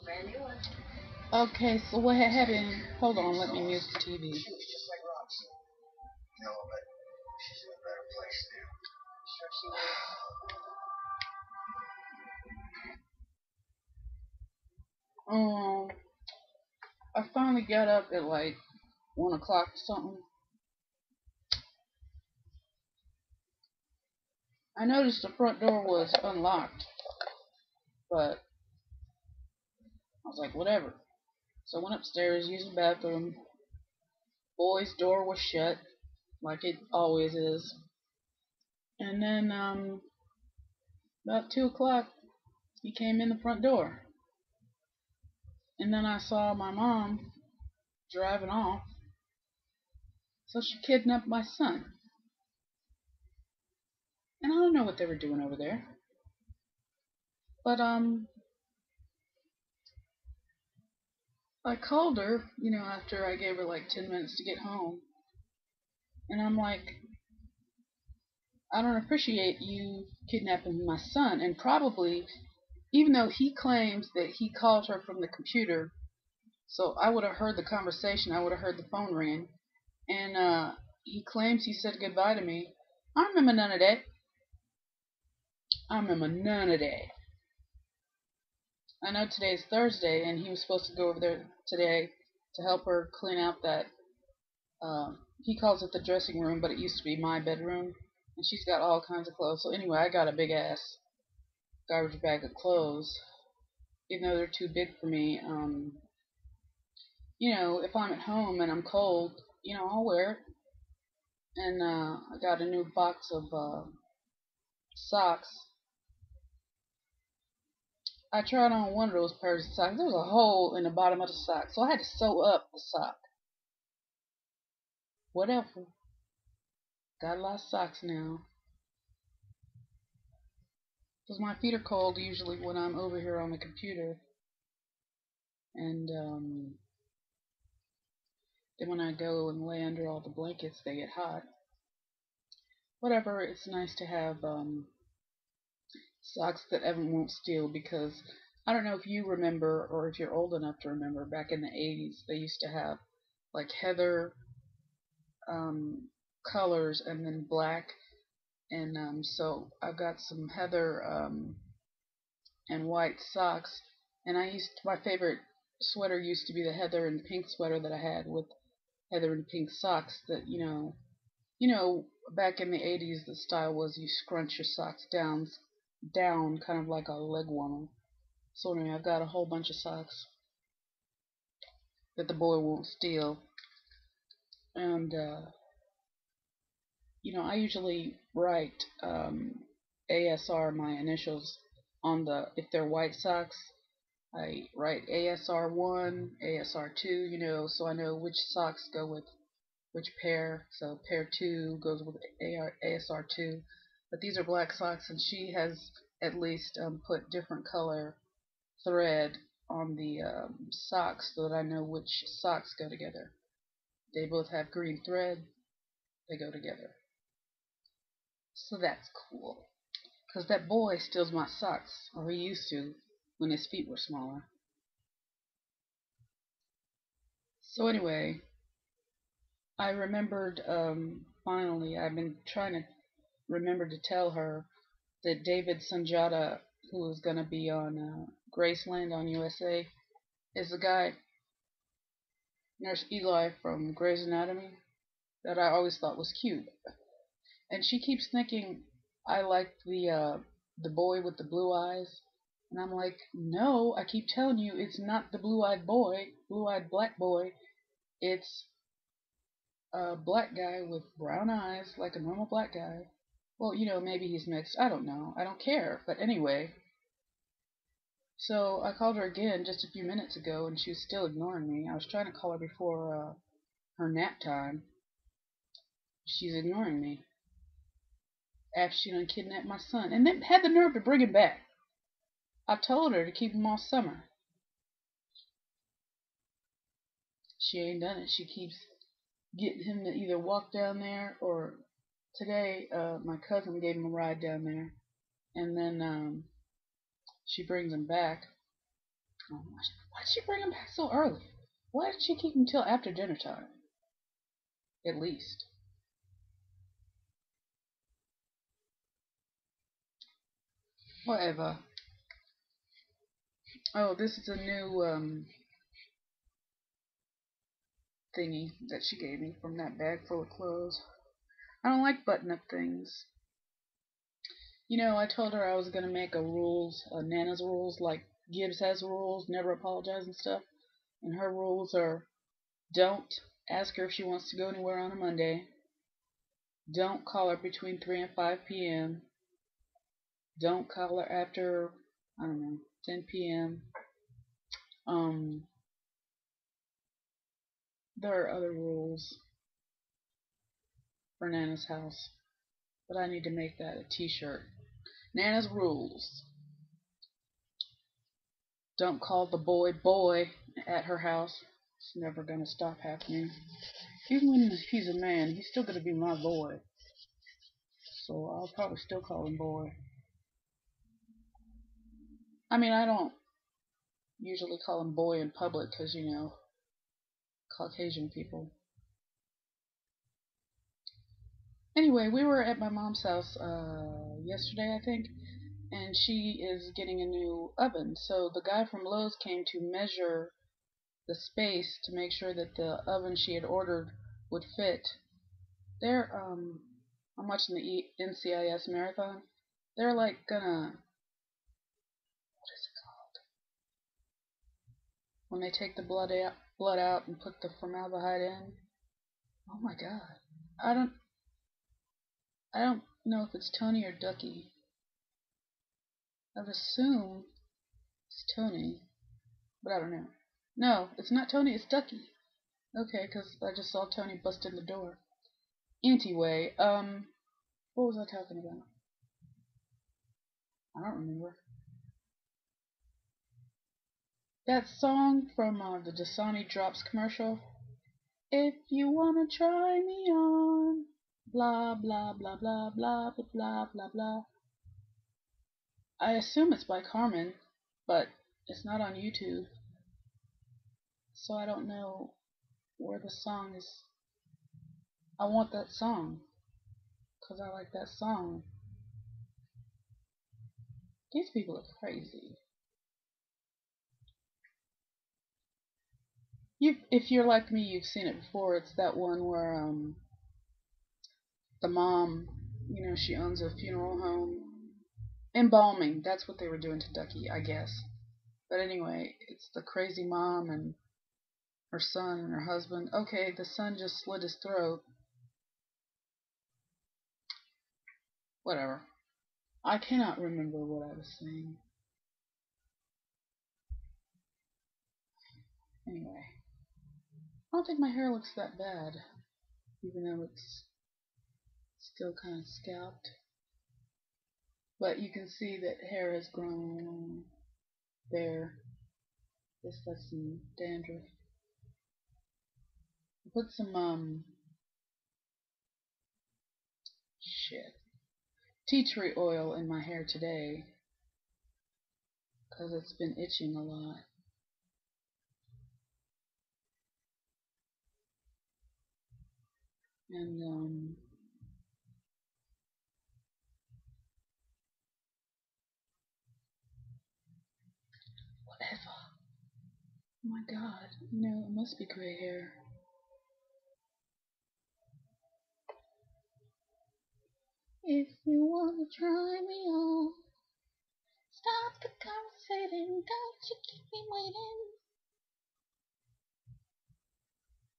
Okay, so what had happened? Hold on, let me mute the TV. Um, I finally got up at like 1 o'clock or something. I noticed the front door was unlocked, but I was like, whatever. So I went upstairs, used the bathroom. Boy's door was shut, like it always is. And then about 2 o'clock, he came in the front door. And then I saw my mom driving off. So she kidnapped my son. And I don't know what they were doing over there. But I called her, after I gave her like 10 minutes to get home. And I'm like, I don't appreciate you kidnapping my son. And probably, even though he claims that he called her from the computer, so I would have heard the conversation, I would have heard the phone ring. And he claims he said goodbye to me. I remember none of that. I remember none of that. I know today's Thursday, and he was supposed to go over there today to help her clean out that. He calls it the dressing room, but it used to be my bedroom, and she's got all kinds of clothes. So anyway, I got a big ass garbage bag of clothes, even though they're too big for me. If I'm at home and I'm cold, I'll wear it. And I got a new box of socks. I tried on one of those pairs of socks. There was a hole in the bottom of the sock, so I had to sew up the sock. Whatever. Got a lot of socks now. Because my feet are cold usually when I'm over here on the computer. And then when I go and lay under all the blankets, they get hot. Whatever, it's nice to have socks that Evan won't steal because I don't know if you remember or if you're old enough to remember back in the 80s, they used to have like heather um, colors and then black. And so I've got some heather and white socks. And my favorite sweater used to be the heather and pink sweater that I had with heather and pink socks. That back in the 80s, the style was you scrunch your socks down, kind of like a leg warmer. So anyway, I've got a whole bunch of socks that the boy won't steal, and I usually write ASR, my initials, on if they're white socks. I write ASR1, ASR2, so I know which socks go with which pair. So pair 2 goes with ASR2. But these are black socks, and she has at least put different color thread on the socks so that I know which socks go together. They both have green thread. They go together. So that's cool. Because that boy steals my socks, or he used to when his feet were smaller. So anyway, I remembered finally, I've been trying to remember to tell her that David Sanjata, who is going to be on Graceland on USA, is the guy, Nurse Eli from Grey's Anatomy, that I always thought was cute. And she keeps thinking I like the boy with the blue eyes. And I'm like, no, I keep telling you it's not the blue-eyed boy, blue-eyed black boy. It's a black guy with brown eyes, like a normal black guy. Well, maybe he's mixed. I don't know. I don't care. But anyway, so I called her again just a few minutes ago, and she was still ignoring me. I was trying to call her before her nap time. She's ignoring me after she done kidnapped my son, and then had the nerve to bring him back. I told her to keep him all summer. She ain't done it. She keeps getting him to either walk down there or today my cousin gave him a ride down there, and then she brings him back. Why did she bring him back so early? Why did she keep him till after dinner time? At least. Whatever. Oh, this is a new thingy that she gave me from that bag full of clothes. I don't like button up things. You know, I told her I was gonna make Nana's rules, like Gibbs has rules, never apologize and stuff. And her rules are: don't ask her if she wants to go anywhere on a Monday. Don't call her between 3 and 5 p.m. Don't call her after, I don't know, 10 p.m. Um, there are other rules for Nana's house, but I need to make that a t-shirt. Nana's rules. Don't call the boy at her house. It's never gonna stop happening. Even when he's a man, he's still gonna be my boy. So I'll probably still call him boy. I mean, I don't usually call him boy in public because, you know, Caucasian people. Anyway, we were at my mom's house yesterday, I think, and she is getting a new oven. So the guy from Lowe's came to measure the space to make sure that the oven she had ordered would fit. They're I'm watching the NCIS marathon. They're like gonna, what is it called? When they take the blood out and put the formaldehyde in. Oh my god. I don't I don't know if it's Tony or Ducky. I would assume it's Tony, but I don't know. No, it's not Tony, it's Ducky. Okay, because I just saw Tony bust in the door. Anyway, what was I talking about? I don't remember. That song from the Dasani Drops commercial. If you wanna try me on, blah blah blah blah blah blah blah blah blah. I assume it's by Carmen, but it's not on YouTube, so I don't know where the song is. I want that song because I like that song. These people are crazy. If you're like me, you've seen it before. It's that one where the mom, you know, she owns a funeral home. Embalming. That's what they were doing to Ducky, I guess. But anyway, it's the crazy mom and her son and her husband. Okay, the son just slit his throat. Whatever. I cannot remember what I was saying. Anyway, I don't think my hair looks that bad, even though it's still kind of scalped. But you can see that hair has grown there. Guess that's some dandruff. I put some tea tree oil in my hair today because it's been itching a lot. And whatever. Oh my god, you know, it must be gray hair. If you wanna try me on, stop the conversating, don't you keep me waiting.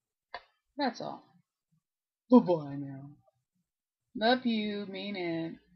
That's all. Bye-bye now. Love you, mean it.